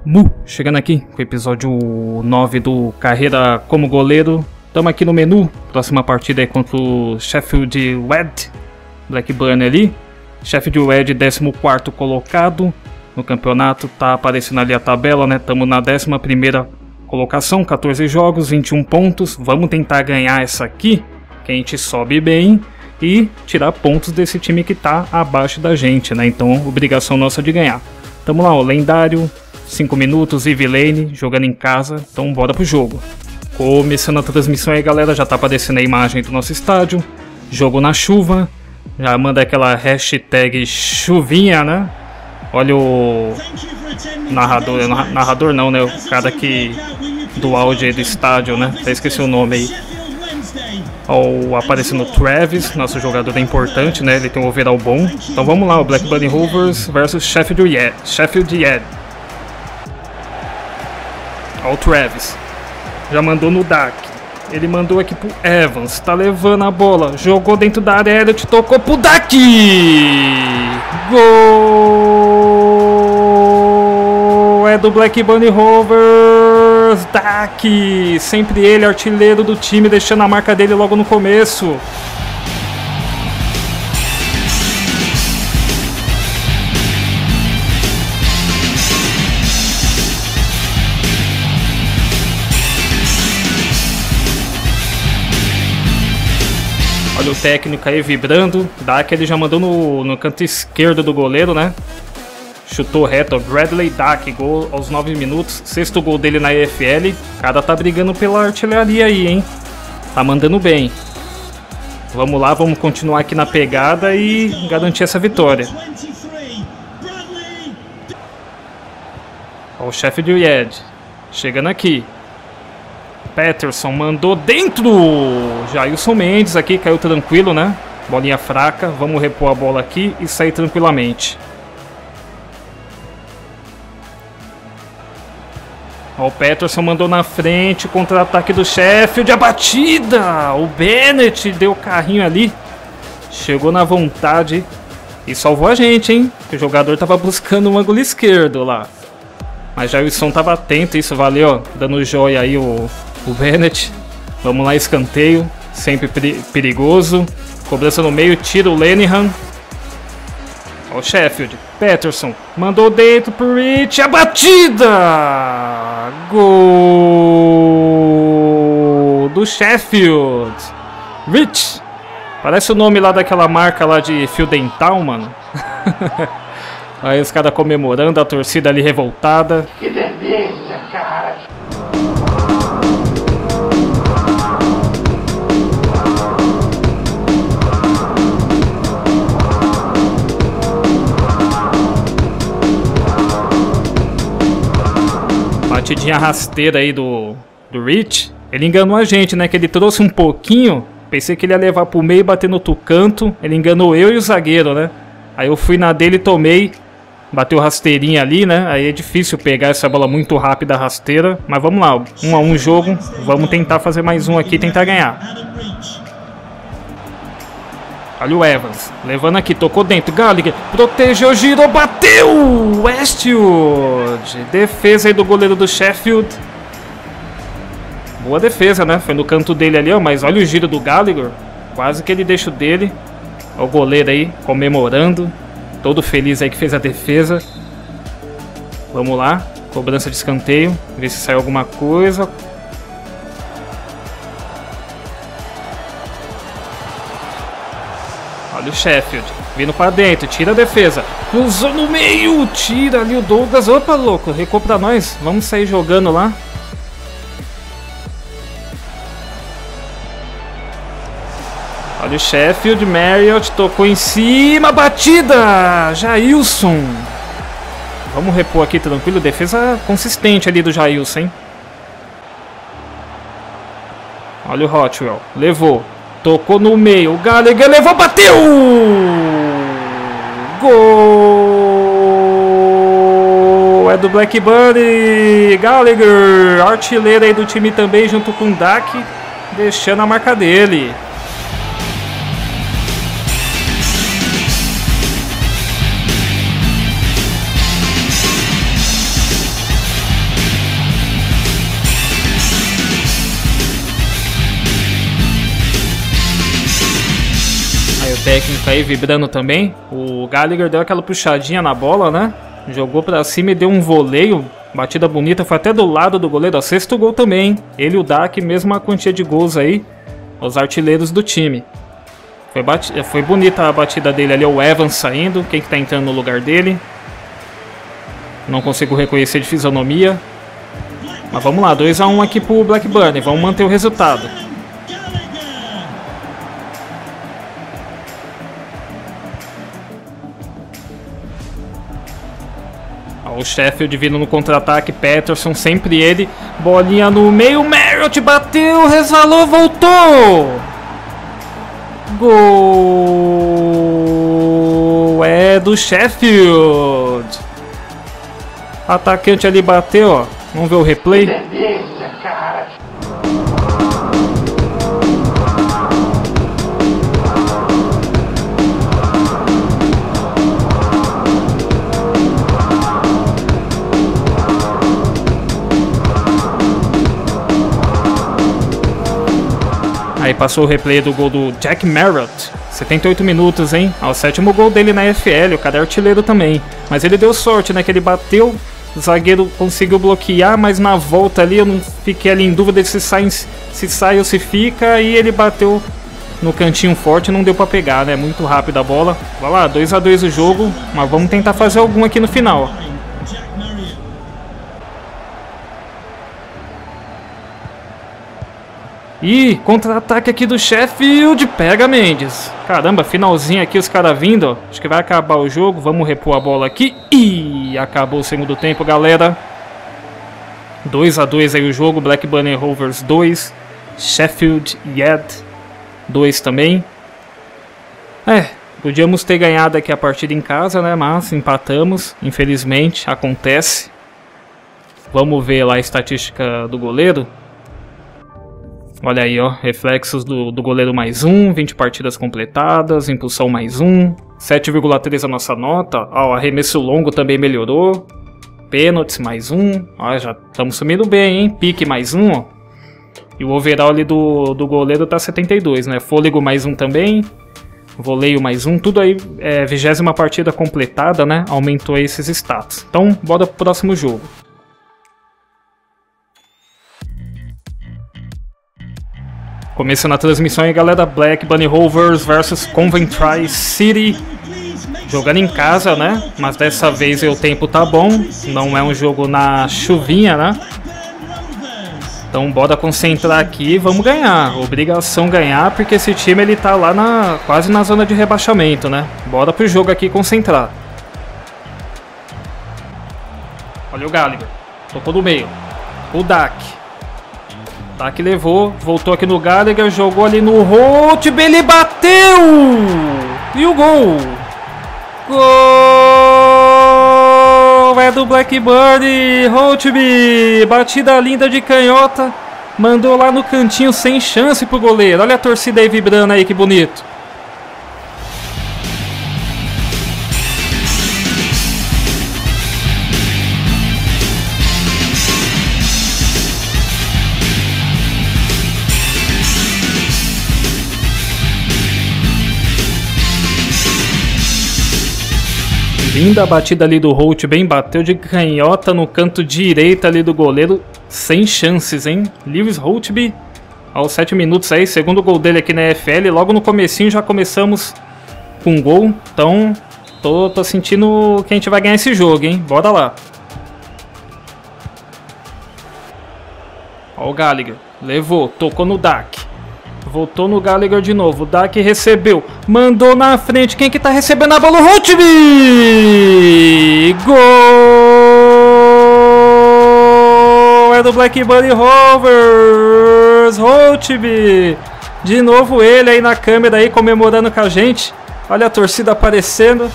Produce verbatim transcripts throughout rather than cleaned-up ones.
Mu, chegando aqui com o episódio nove do Carreira como Goleiro. Estamos aqui no menu, próxima partida é contra o Sheffield Wednesday, Blackburn ali. Sheffield Wednesday, décimo quarto colocado no campeonato, tá aparecendo ali a tabela, né? Estamos na décima primeira colocação, quatorze jogos, vinte e um pontos. Vamos tentar ganhar essa aqui, que a gente sobe bem e tirar pontos desse time que tá abaixo da gente, né? Então, obrigação nossa de ganhar. Tamo lá, o lendário, cinco minutos, Ivy Lane, jogando em casa, então bora pro jogo. Começando a transmissão aí, galera, já tá aparecendo a imagem do nosso estádio, jogo na chuva, já manda aquela hashtag chuvinha, né? Olha o narrador, narrador não, né? O cara que do áudio aí do estádio, né? Até esqueci o nome aí. Ó, aparecendo o Travis, nosso jogador é importante, né? Ele tem um overall bom. Então vamos lá, o Blackburn Rovers versus Sheffield Wednesday. Sheffield Wednesday. Ó o Travis. Já mandou no Dak. Ele mandou aqui pro Evans. Tá levando a bola. Jogou dentro da área. Elliot tocou pro Dak. Gol! É do Blackburn Rovers. Dak. Sempre ele, artilheiro do time, deixando a marca dele logo no começo. Olha o técnico aí vibrando. Dak, ele já mandou no, no canto esquerdo do goleiro, né? Chutou reto, ó. Bradley Dak, gol aos nove minutos. Sexto gol dele na E F L. O cara tá brigando pela artilharia aí, hein? Tá mandando bem. Vamos lá, vamos continuar aqui na pegada e garantir essa vitória. Ó, o Sheffield Wednesday chegando aqui. Patterson mandou dentro. Jailson Mendes aqui, caiu tranquilo, né? Bolinha fraca. Vamos repor a bola aqui e sair tranquilamente. Ó, o Patterson mandou na frente. Contra-ataque do Sheffield. A batida! O Bennett deu o carrinho ali. Chegou na vontade e salvou a gente, hein? O jogador tava buscando um ângulo esquerdo lá. Mas Jailson tava atento. Isso valeu, ó. Dando joia aí o... O Bennett. Vamos lá, escanteio. Sempre perigoso. Cobrança no meio, tira o Lenihan. Ó o Sheffield. Patterson. Mandou dentro pro Rich. A batida! Gol do Sheffield. Rich. Parece o nome lá daquela marca lá de fio dental, mano. Aí os caras comemorando, a torcida ali revoltada. Que delícia, cara! Batidinha rasteira aí do, do Rich. Ele enganou a gente, né? Que ele trouxe um pouquinho. Pensei que ele ia levar pro meio e bater no outro canto. Ele enganou eu e o zagueiro, né? Aí eu fui na dele e tomei. Bateu rasteirinha ali, né? Aí é difícil pegar essa bola muito rápida, rasteira. Mas vamos lá, um a um jogo. Vamos tentar fazer mais um aqui e tentar ganhar. Olha o Evans, levando aqui, tocou dentro, Gallagher, protegeu, girou, bateu! Westwood, defesa aí do goleiro do Sheffield. Boa defesa, né? Foi no canto dele ali, ó, mas olha o giro do Gallagher. Quase que ele deixa o dele. Ó, o goleiro aí, comemorando. Todo feliz aí que fez a defesa. Vamos lá, cobrança de escanteio, ver se sai alguma coisa. Olha o Sheffield, vindo pra dentro, tira a defesa, cruzou no meio, tira ali o Douglas, opa louco, recuo pra nós, vamos sair jogando lá. Olha o Sheffield, Marriott tocou em cima, batida, Jailson. Vamos repor aqui tranquilo, defesa consistente ali do Jailson, hein. Olha o Hotwell, levou. Tocou no meio, o Gallagher levou, bateu! Gol! É do Blackburn, Gallagher, artilheiro aí do time também, junto com o Dak, deixando a marca dele. técnico aí vibrando também. O Gallagher deu aquela puxadinha na bola, né? Jogou pra cima e deu um voleio. Batida bonita, foi até do lado do goleiro. Sexto gol também, hein? Ele e o Dak, mesma quantia de gols aí. Os artilheiros do time. Foi, bati... foi bonita a batida dele ali. O Evans saindo. Quem que tá entrando no lugar dele? Não consigo reconhecer de fisionomia. Mas vamos lá, dois a um aqui pro Blackburn. Vamos manter o resultado. O Sheffield vindo no contra-ataque, Patterson, sempre ele. Bolinha no meio, Marriott bateu, resvalou, voltou! Gol! É do Sheffield! Atacante ali bateu, ó. Vamos ver o replay. Delícia, cara! Aí passou o replay do gol do Jack Marriott. setenta e oito minutos, hein? Ah, o sétimo gol dele na F L, o cara é artilheiro também. Mas ele deu sorte, né? Que ele bateu, o zagueiro conseguiu bloquear, mas na volta ali eu não fiquei ali em dúvida se sai, se sai ou se fica. E ele bateu no cantinho forte, não deu pra pegar, né? Muito rápida a bola. Vai lá, dois a dois o jogo, mas vamos tentar fazer algum aqui no final. Ih, contra-ataque aqui do Sheffield, pega Mendes. Caramba, finalzinho aqui, os caras vindo, ó. Acho que vai acabar o jogo, vamos repor a bola aqui. Ih, acabou o segundo tempo, galera. dois a dois aí o jogo, Blackburn Rovers dois, Sheffield United dois também. É, podíamos ter ganhado aqui a partida em casa, né, mas empatamos, infelizmente, acontece. Vamos ver lá a estatística do goleiro. Olha aí, ó, reflexos do, do goleiro mais um, vinte partidas completadas, impulsão mais um, sete vírgula três a nossa nota, ó, arremesso longo também melhorou, pênaltis mais um, ó, já estamos sumindo bem, hein, pique mais um, ó, e o overall ali do, do goleiro tá setenta e dois, né, fôlego mais um também, voleio mais um, tudo aí, é, vigésima partida completada, né, aumentou aí esses status. Então, bora pro próximo jogo. Começando a transmissão aí, galera, Blackburn Rovers versus Coventry City. Jogando em casa, né? Mas dessa vez o tempo tá bom. Não é um jogo na chuvinha, né? Então bora concentrar aqui e vamos ganhar. Obrigação ganhar, porque esse time ele tá lá na, quase na zona de rebaixamento, né? Bora pro jogo aqui concentrar. Olha o Gallagher. Tocou no meio. O Dak. Dak levou, voltou aqui no Gallagher, jogou ali no Holtby, ele bateu! E o gol! Gol! É do Blackburn, Holtby! Batida linda de canhota, mandou lá no cantinho sem chance pro goleiro. Olha a torcida aí vibrando aí, que bonito! Linda a batida ali do Holt, bem bateu de canhota no canto direito ali do goleiro, sem chances, hein? Lewis Holtby, aos sete minutos aí, segundo gol dele aqui na E F L, logo no comecinho já começamos com um gol, então tô, tô sentindo que a gente vai ganhar esse jogo, hein? Bora lá. Ó o Gallagher, levou, tocou no Dak. Voltou no Gallagher de novo. O Dak recebeu. Mandou na frente. Quem que tá recebendo a bola? O Holtby! Gol! É do Blackburn Rovers. Holtby! De novo ele aí na câmera aí comemorando com a gente. Olha a torcida aparecendo.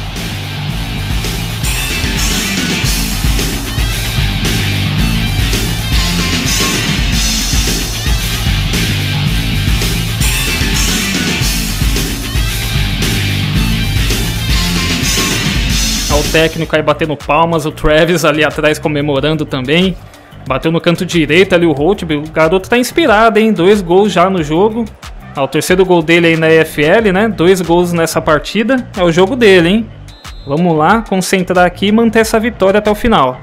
O técnico aí batendo palmas, o Travis ali atrás comemorando também. Bateu no canto direito ali o Holtby, o garoto tá inspirado, hein? Dois gols já no jogo. Ah, o terceiro gol dele aí na E F L, né? Dois gols nessa partida. É o jogo dele, hein? Vamos lá, concentrar aqui e manter essa vitória até o final.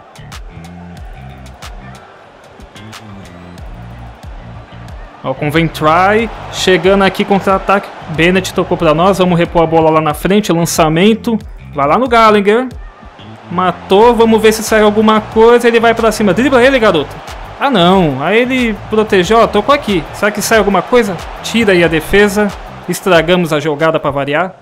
Ó, com o Ventry chegando aqui contra-ataque. Bennett tocou pra nós. Vamos repor a bola lá na frente. Lançamento. Vai lá no Gallagher. Matou. Vamos ver se sai alguma coisa. Ele vai pra cima. Dribla ele, garoto. Ah, não. Aí ele protegeu. Ó, tocou aqui. Será que sai alguma coisa? Tira aí a defesa. Estragamos a jogada pra variar.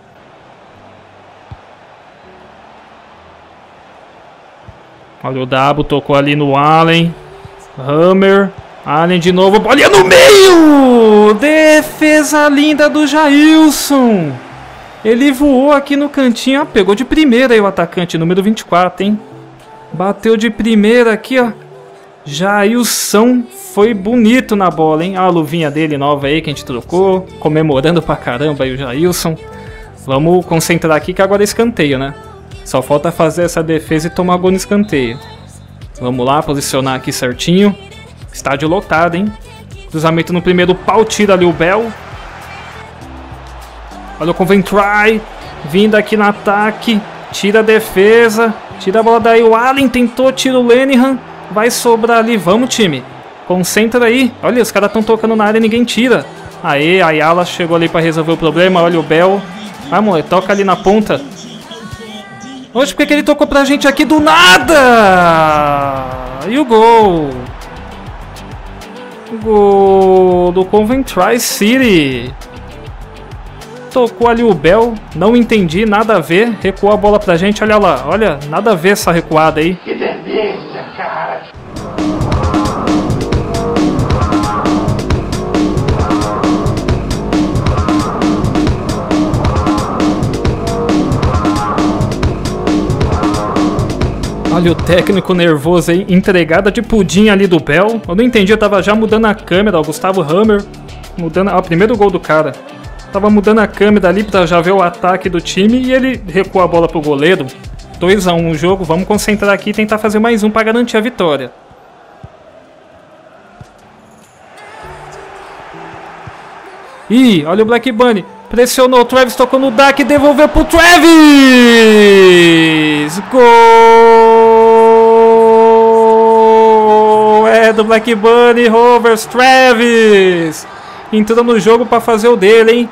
Olha o Dabo. Tocou ali no Allen. Hammer. Allen de novo, bolinha no meio! Defesa linda do Jailson! Ele voou aqui no cantinho, ó, pegou de primeira aí o atacante, número vinte e quatro, hein? Bateu de primeira aqui, ó. Jailson foi bonito na bola, hein? A luvinha dele nova aí que a gente trocou, comemorando pra caramba aí o Jailson. Vamos concentrar aqui que agora é escanteio, né? Só falta fazer essa defesa e tomar gol no escanteio. Vamos lá, posicionar aqui certinho. Estádio lotado, hein? Cruzamento no primeiro pau, tira ali o Bell. Olha o Coventry. Vindo aqui no ataque. Tira a defesa. Tira a bola daí. O Allen tentou, tira o Lenihan. Vai sobrar ali. Vamos, time. Concentra aí. Olha, os caras estão tocando na área e ninguém tira. Aê, a Ayala chegou ali para resolver o problema. Olha o Bell. Vai, moleque, toca ali na ponta. Oxe, por que ele tocou pra gente aqui do nada? E o gol? Gol do Coventry City. Tocou ali o Bell. Não entendi, nada a ver. Recuou a bola pra gente, olha lá. Olha, nada a ver essa recuada aí. Que delícia, cara. Olha o técnico nervoso aí, entregada de pudim ali do Bell. Eu não entendi, eu tava já mudando a câmera, o Gustavo Hammer. Mudando, ó, primeiro gol do cara. Tava mudando a câmera ali pra já ver o ataque do time e ele recuou a bola pro goleiro. dois a um o jogo, vamos concentrar aqui e tentar fazer mais um pra garantir a vitória. Ih, olha o Black Bunny. Pressionou o Travis, tocou no Dak e devolveu pro Travis! Gol! É do Black Bunny, Rovers, Travis! Entrou no jogo para fazer o dele, hein?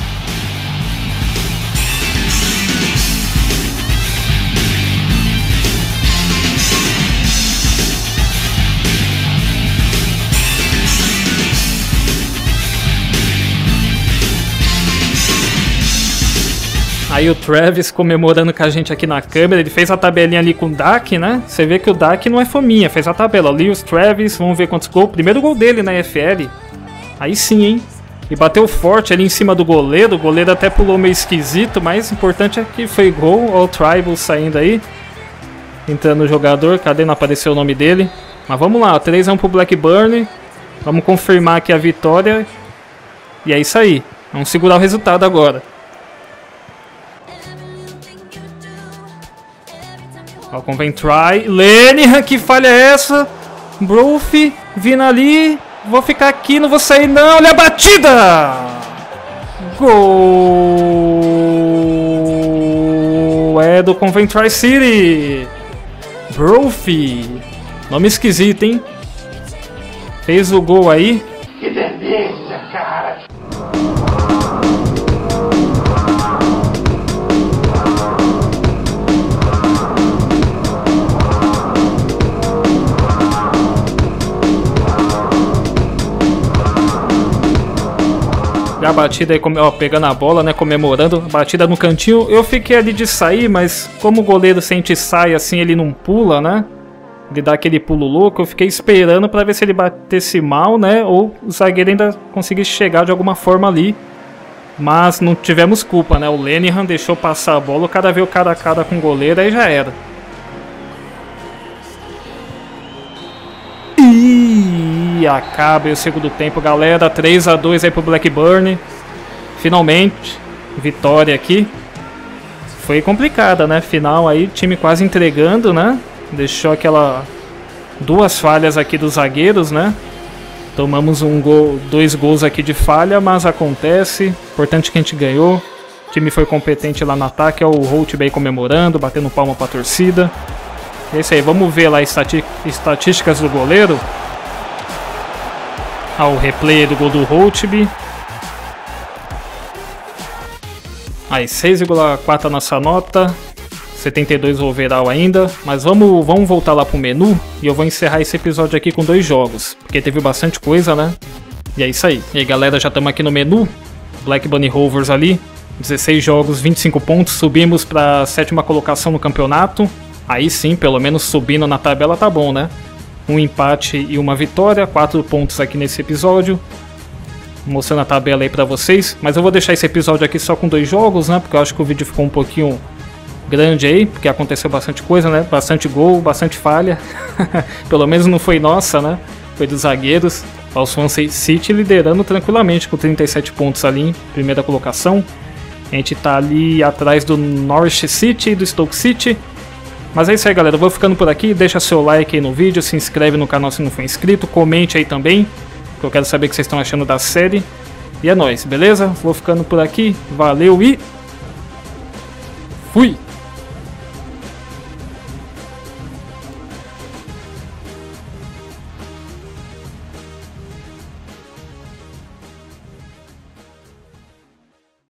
Aí o Travis comemorando com a gente aqui na câmera, ele fez a tabelinha ali com o Dak, né? Você vê que o Dak não é fominha, fez a tabela ali, os Travis, vamos ver quantos gols. Primeiro gol dele na E F L, aí sim, hein? E bateu forte ali em cima do goleiro, o goleiro até pulou meio esquisito, mas o importante é que foi gol. Olha o Tribal saindo aí, entrando o jogador, cadê? Não apareceu o nome dele. Mas vamos lá, três a um pro Blackburn, vamos confirmar aqui a vitória. E é isso aí, vamos segurar o resultado agora. Ó, com Ventry, Lenihan, que falha é essa? Brofi, vindo ali, vou ficar aqui, não vou sair não, olha a batida! Gol! É do Coventry City! Brofi, nome esquisito, hein? Fez o gol aí. Que delícia, cara! A batida aí, ó, pegando a bola, né, comemorando, a batida no cantinho. Eu fiquei ali de sair, mas como o goleiro sente sai assim, ele não pula, né? Ele dá aquele pulo louco, eu fiquei esperando pra ver se ele batesse mal, né? Ou o zagueiro ainda conseguisse chegar de alguma forma ali. Mas não tivemos culpa, né? O Lenihan deixou passar a bola, o cara veio cara a cara com o goleiro, aí já era. E acaba o segundo tempo, galera. três a dois aí pro Blackburn. Finalmente, vitória aqui. Foi complicada, né? Final aí, time quase entregando, né? Deixou aquela duas falhas aqui dos zagueiros, né? Tomamos um gol, dois gols aqui de falha, mas acontece. Importante que a gente ganhou. O time foi competente lá no ataque. É o Holtby comemorando, batendo palma pra torcida. É isso aí, vamos ver lá as estati estatísticas do goleiro. Ah, o replay do gol do Holtby. Aí, seis vírgula quatro a nossa nota. setenta e dois o overall ainda. Mas vamos, vamos voltar lá pro menu. E eu vou encerrar esse episódio aqui com dois jogos. Porque teve bastante coisa, né? E é isso aí. E aí, galera, já estamos aqui no menu. Black Bunny Rovers ali. dezesseis jogos, vinte e cinco pontos. Subimos para a sétima colocação no campeonato. Aí sim, pelo menos subindo na tabela tá bom, né? Um empate e uma vitória. quatro pontos aqui nesse episódio. Mostrando a tabela aí pra vocês. Mas eu vou deixar esse episódio aqui só com dois jogos, né? Porque eu acho que o vídeo ficou um pouquinho grande aí. Porque aconteceu bastante coisa, né? Bastante gol, bastante falha. Pelo menos não foi nossa, né? Foi dos zagueiros. O Swansea City liderando tranquilamente com trinta e sete pontos ali em primeira colocação. A gente tá ali atrás do Norwich City e do Stoke City. Mas é isso aí, galera. Eu vou ficando por aqui. Deixa seu like aí no vídeo. Se inscreve no canal se não for inscrito. Comente aí também. Que eu quero saber o que vocês estão achando da série. E é nóis, beleza? Vou ficando por aqui. Valeu e... fui!